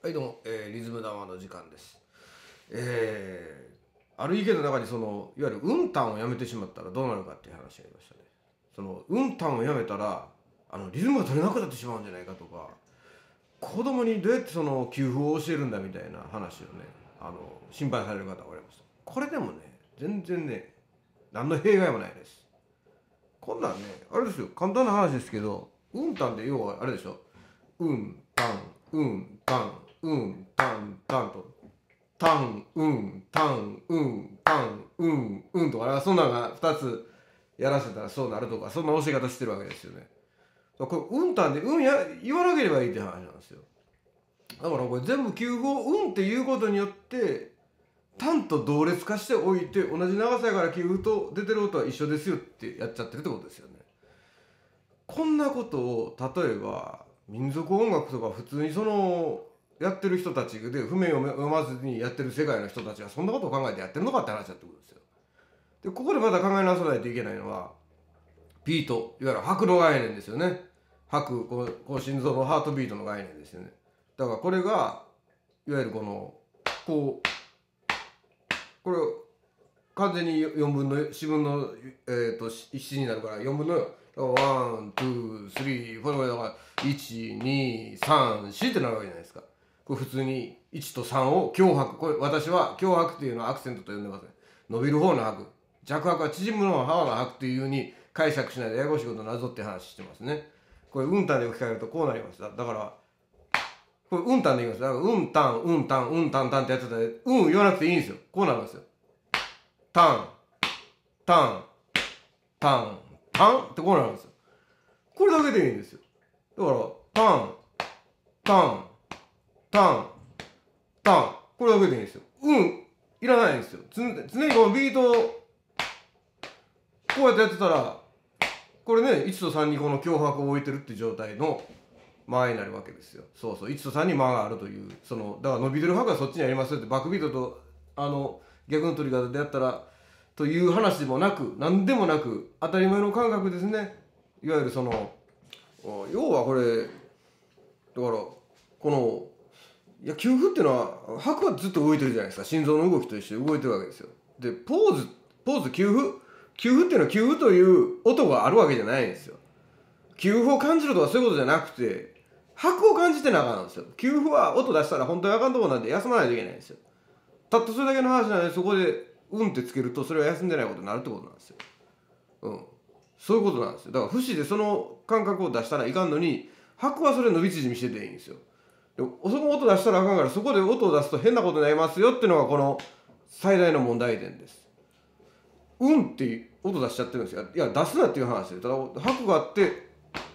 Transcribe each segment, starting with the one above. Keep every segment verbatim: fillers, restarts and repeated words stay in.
はいどうも、えー、リズム談話の時間です。えー、ある意見の中にそのいわゆるうんたんをやめてしまったらどうなるかっていう話がありましたね。そのうんたんをやめたらあのリズムが取れなくなってしまうんじゃないかとか、子供にどうやってその給付を教えるんだみたいな話をね、あの心配される方がおられました。これでもね、全然ね、何の弊害もないです。こんなんね、あれですよ、簡単な話ですけど、うんたんで要はあれでしょ、うんたんうんたんうんたんたんと、たんうんたんうんたんうんうんとか、そんなのがふたつやらせたらそうなるとか、そんな教え方してるわけですよね。これうんたんでうんや言わなければいいって話なんですよ。だからこれ全部給付をうんっていうことによってたんと同列化しておいて、同じ長さやから給付と出てる音は一緒ですよってやっちゃってるってことですよね。こんなことを例えば民族音楽とか普通にそのやってる人たちで譜面を読まずにやってる世界の人たちはそんなことを考えてやってるのかって話だってことですよ。でここでまた考え直さないといけないのはビート、いわゆる拍の概念ですよね。拍、こうこう心臓のハートビートの概念ですよね。だからこれがいわゆるこのこうこれ完全によんぶんのよんぶんの、えー、といちになるからよんぶんのよん。ワン、ツー、スリー、フォー、だからいち、に、さん、よんってなるわけじゃないですか。これ普通にいちとさんを強拍、これ私は強拍っていうのはアクセントと呼んでますね。伸びる方の拍、弱拍は縮むのは幅の拍っていうふうに解釈しないでややこしいこと謎って話してますね。これうんたんで置き換えるとこうなります。だからこれうんたんで言います。だからうんたん、うんたん、うんたんたんってやってたらうん言わなくていいんですよ。こうなるんですよ。タン、タン、タン、タンってこうなるんですよ。これだけでいいんですよ。だからタン、タン、タン、タン、これだけでいいんですよ。うんいらないんですよ。常にこのビートをこうやってやってたら、これねいちとさんにこの強拍を置いてるって状態の間になるわけですよ。そうそう、いちとさんに間があるという、そのだから伸びてる拍はそっちにありますよってバックビートとあの逆の取り方でやったらという話でもなく、何でもなく当たり前の感覚ですね。いわゆるその要はこれだからこのいや給付っていうのは拍はずっと動いてるじゃないですか。心臓の動きと一緒に動いてるわけですよ。でポーズポーズ給付給付っていうのは給付という音があるわけじゃないんですよ。給付を感じるとかそういうことじゃなくて拍を感じてなあかんんですよ。給付は音出したら本当にあかんとこなんで休まないといけないんですよ。たったそれだけの話なので、そこでうんってつけるとそれは休んでないことになるってことなんですよ。うん、そういうことなんですよ。だから節でその感覚を出したらいかんのに、拍はそれ伸び縮みしてていいんですよ。でその音出したらあかんから、そこで音を出すと変なことになりますよっていうのがこの最大の問題点です。うんって音出しちゃってるんですよ。いや出すなっていう話で、ただ拍があって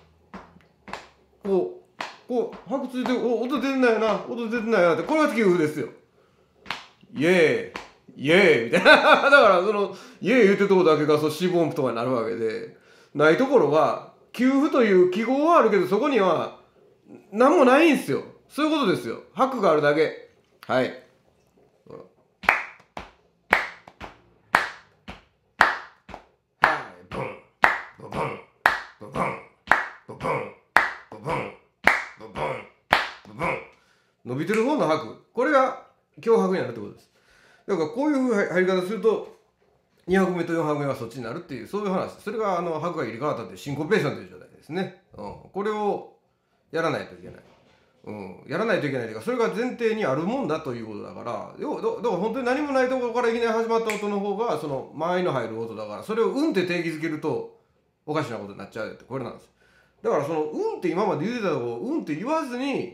こうこう拍ついてお音出てないよな音出てないよなって、これが給付ですよ。イエーイイエーイみたいなだからそのイエーイ言うてるとこだけがそう四分音符とかになるわけで、ないところは給付という記号はあるけど、そこには何もないんですよ。そういうことですよ。拍があるだけ。はい。ブンブブンブブンブブンブブンブブンブブン、伸びてる方の拍、これが強拍になるってことです。だからこういう入り方するとに拍目とよん拍目はそっちになるっていう、そういう話。それがあの拍が入れ替わったっていうシンコペーションという状態ですね。うん、これをやらないといけない。うん、やらないといけないというか、それが前提にあるもんだということだから、要はだから本当に何もないところからいきなり始まった音の方がその間合いの入る音だから、それをうんって定義づけるとおかしなことになっちゃうってこれなんです。だからそのうんって今まで言ってたところをうんって言わずに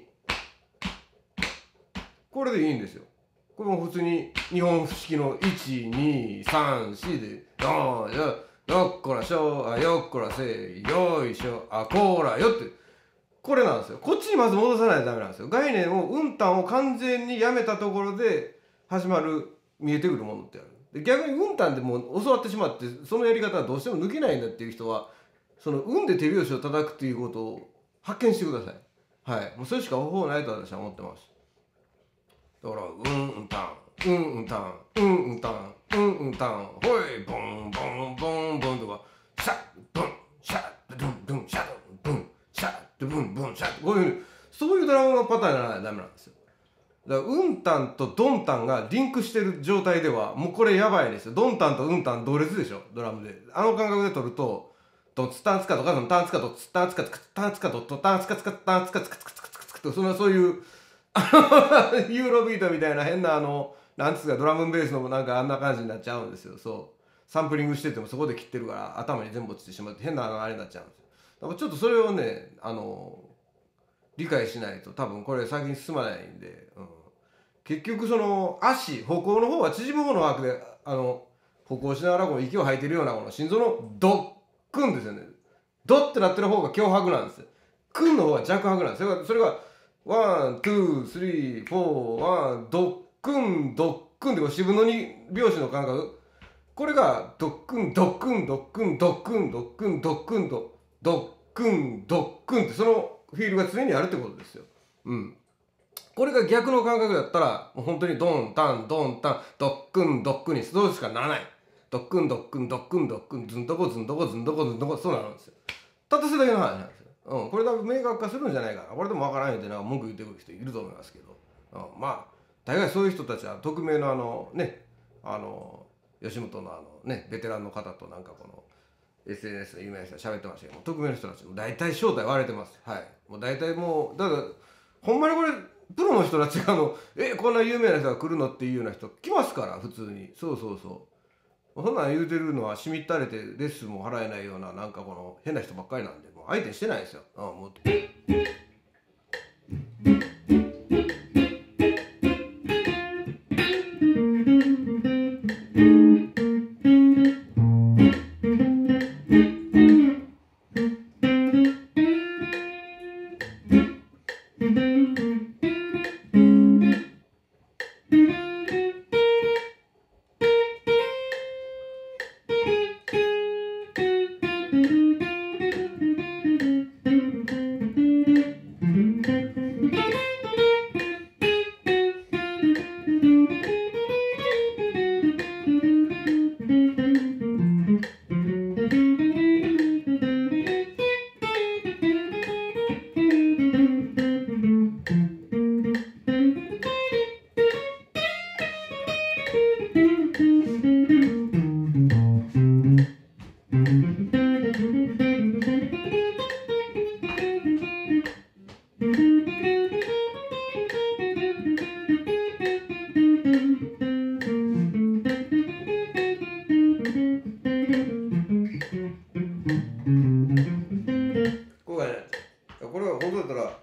これでいいんですよ。これも普通に日本式のいちにさんしで「よーよよっこらしょあよっこらせよいしょあこーらよ」ってこれなんですよ。こっちにまず戻さないとダメなんですよ。概念をうんたんを完全にやめたところで始まる見えてくるものってある。で逆にうんたんでもう教わってしまってそのやり方はどうしても抜けないんだっていう人は、そのうんで手拍子を叩くっていうことを発見してください。はい、もうそれしか方法ないと私は思ってます。だからうんうんたんうんうんたんうんうんたんうんうんたんほいボンボンボンボンとかシャッブンシャッドゥンドゥンシャッブンシャッドゥブンブンシャッ、こういうそういうドラムのパターンにならないとダメなんですよ。 だからうんたんとどんたんがリンクしてる状態ではもうこれやばいですよ。どんたんとうんたん同列でしょ、ドラムで。あの感覚で取るとドンツタンツカとかのタンツカとツタンツカツカタンツカとトタンツカツカタンツカツカツカツカツカツカとそんなそういうあのユーロビートみたいな変なあのなんつうかドラムベースのなんかあんな感じになっちゃうんですよ。そうサンプリングしててもそこで切ってるから頭に全部落ちてしまって変なあれになっちゃうんですよ。だからちょっとそれをねあの理解しないと多分これ先に進まないんで、うん、結局その足歩行の方は縮む方のワークであの歩行しながらこう息を吐いてるようなこの心臓のドックンですよね。ドってなってる方が強拍なんですよ。クンの方が弱拍なんですよ。それがワン、ツー、スリー、フォー、ワン、ドックン、ドックンってこう四分の二拍子の感覚。これがドックン、ドックン、ドックン、ドックン、ドックン、ドックン、ドックン、ドックンってそのフィールが常にあるってことですよ。うん。これが逆の感覚だったら、もう本当にドン、タン、ドン、タン、ドックン、ドックンにそうしかならない。ドックン、ドックン、ドックン、ドックン、ズンドコ、ズンドコ、ズンドコ、ズンドコ、そうなるんですよ。たったそれだけの話なんですよ。うん。これ多分明確化するんじゃないかな。これでもわからないってなんか文句言ってくる人いると思いますけど。うん。まあ、大概そういう人たちは匿名のあの、ね、あの、吉本のあのね、ベテランの方となんかこの、エスエヌエス の有名な人が喋ってましたけど、匿名の人たちも大体正体割れてます。はい。もう大体もう、だから、ほんまにこれ、プロの人たちがあの、え、こんな有名な人が来るのっていうような人来ますから、普通に。そうそうそう。そんなん言うてるのはしみったれてレッスンも払えないような、なんかこの変な人ばっかりなんで、もう相手にしてないですよ。うん、もう。これがね、これは本当だったら、